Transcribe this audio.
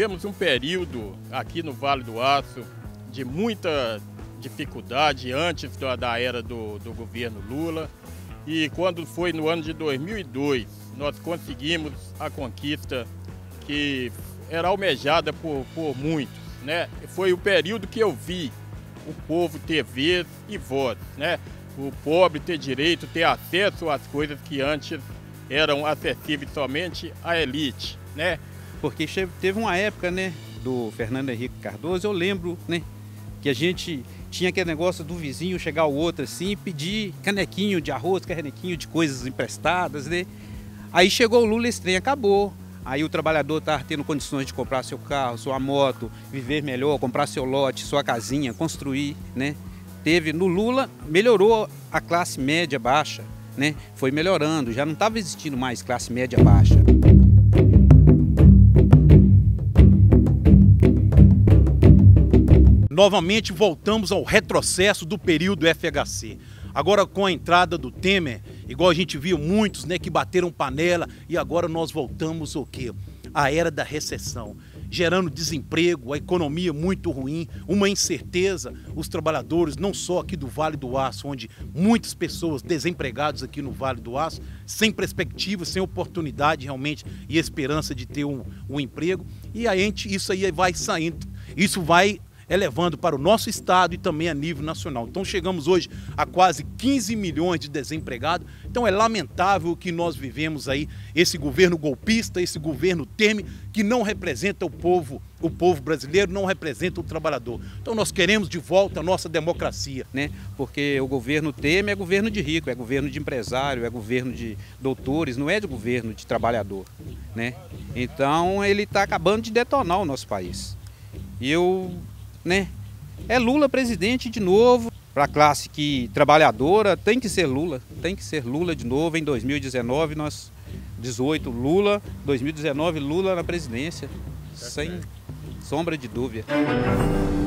vivemos um período aqui no Vale do Aço de muita dificuldade antes da era do governo Lula. E quando foi no ano de 2002, nós conseguimos a conquista que era almejada por muitos, né? Foi o período que eu vi o povo ter vez e voz, né? O pobre ter direito, ter acesso às coisas que antes eram acessíveis somente à elite, né? Porque teve uma época, né, do Fernando Henrique Cardoso, eu lembro, né, que a gente tinha aquele negócio do vizinho chegar ao outro assim e pedir canequinho de arroz, canequinho de coisas emprestadas, né? Aí chegou o Lula, esse trem acabou. Aí o trabalhador estava tendo condições de comprar seu carro, sua moto, viver melhor, comprar seu lote, sua casinha, construir, né? No Lula, melhorou a classe média baixa, né? Foi melhorando, já não estava existindo mais classe média baixa. Novamente voltamos ao retrocesso do período FHC. Agora com a entrada do Temer, igual a gente viu muitos, né, que bateram panela, e agora nós voltamos o quê? A era da recessão, gerando desemprego, a economia muito ruim, uma incerteza, os trabalhadores não só aqui do Vale do Aço, onde muitas pessoas desempregadas aqui no Vale do Aço, sem perspectiva, sem oportunidade realmente e esperança de ter um emprego, e isso aí vai saindo, isso vai elevando para o nosso estado e também a nível nacional. Então chegamos hoje a quase 15 milhões de desempregados. Então é lamentável que nós vivemos aí, esse governo golpista, esse governo Temer, que não representa o povo brasileiro, não representa o trabalhador. Então nós queremos de volta a nossa democracia, né? Porque o governo Temer é governo de rico, é governo de empresário, é governo de doutores, não é de governo de trabalhador, né? Então ele está acabando de detonar o nosso país. E é Lula presidente de novo. Para a classe trabalhadora tem que ser Lula de novo em 2019, 18 Lula, 2019 Lula na presidência, sem sombra de dúvida.